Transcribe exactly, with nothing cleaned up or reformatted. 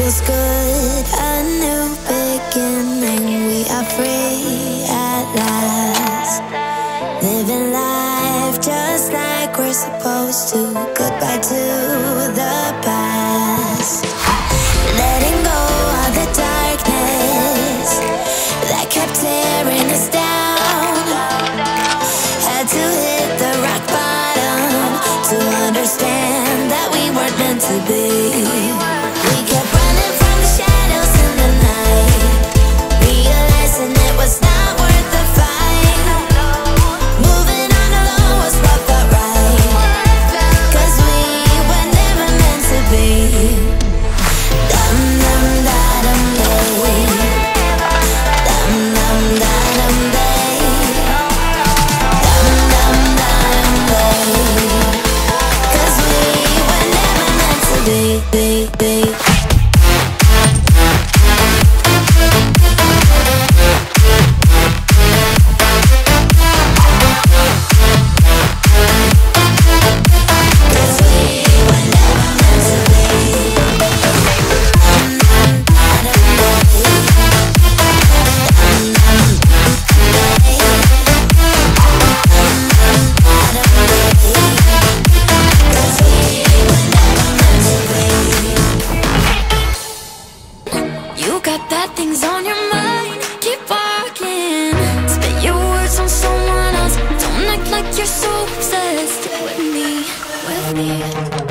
feels good, a new beginning. We are free at last, living life just like we're supposed to. Goodbye to the past, letting go of the darkness that kept tearing us down. Had to hit the rock bottom to understand that we weren't meant to be. We kept running from the shadows in the night, realizing it was not worth the fight. Moving on alone was what felt right, 'cause we were never meant to be. Dum dum da dum day, dum dum da dum day, dum dum da dum day, 'cause we were never meant to be, be, be. You got bad things on your mind, keep walking. Spit your words on someone else, don't act like you're so obsessed with me, with me.